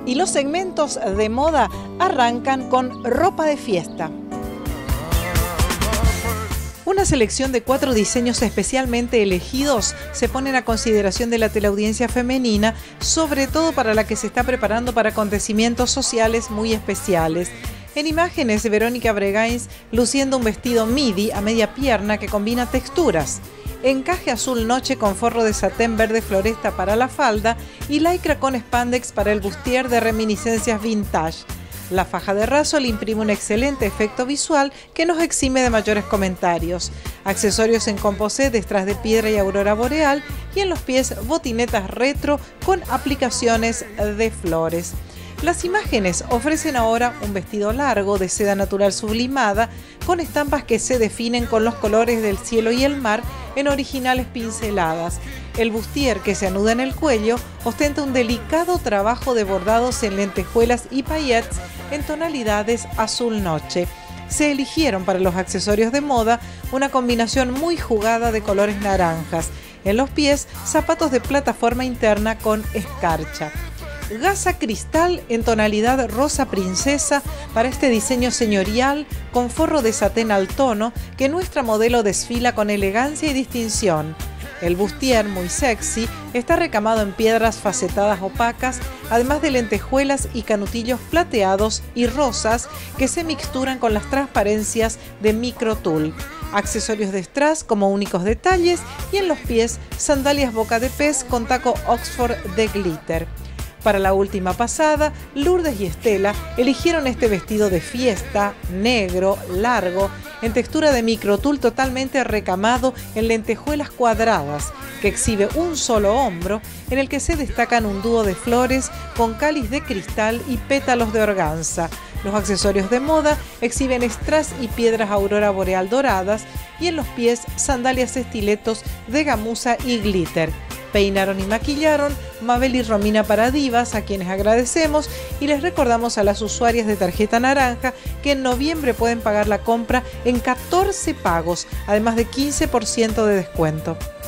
Y los segmentos de moda arrancan con ropa de fiesta. Una selección de 4 diseños especialmente elegidos se ponen a consideración de la teleaudiencia femenina, sobre todo para la que se está preparando para acontecimientos sociales muy especiales. En imágenes, Verónica Bregains luciendo un vestido midi a media pierna que combina texturas. Encaje azul noche con forro de satén verde floresta para la falda y lycra con spandex para el bustier de reminiscencias vintage. La faja de raso le imprime un excelente efecto visual que nos exime de mayores comentarios. Accesorios en composé de strass de piedra y aurora boreal, y en los pies botinetas retro con aplicaciones de flores. Las imágenes ofrecen ahora un vestido largo de seda natural sublimada con estampas que se definen con los colores del cielo y el mar en originales pinceladas. El bustier, que se anuda en el cuello, ostenta un delicado trabajo de bordados en lentejuelas y paillettes en tonalidades azul noche. Se eligieron para los accesorios de moda una combinación muy jugada de colores naranjas. En los pies, zapatos de plataforma interna con escarcha. Gasa cristal en tonalidad rosa princesa para este diseño señorial con forro de satén al tono que nuestra modelo desfila con elegancia y distinción. El bustier, muy sexy, está recamado en piedras facetadas opacas, además de lentejuelas y canutillos plateados y rosas que se mixturan con las transparencias de microtul. Accesorios de strass como únicos detalles y en los pies sandalias boca de pez con taco Oxford de glitter. Para la última pasada, Lourdes y Estela eligieron este vestido de fiesta, negro, largo, en textura de microtul totalmente recamado en lentejuelas cuadradas, que exhibe un solo hombro, en el que se destacan un dúo de flores con cáliz de cristal y pétalos de organza. Los accesorios de moda exhiben strass y piedras aurora boreal doradas y en los pies sandalias estiletos de gamuza y glitter. Peinaron y maquillaron Mabel y Romina Paradivas, a quienes agradecemos, y les recordamos a las usuarias de tarjeta naranja que en noviembre pueden pagar la compra en 14 pagos, además de 15% de descuento.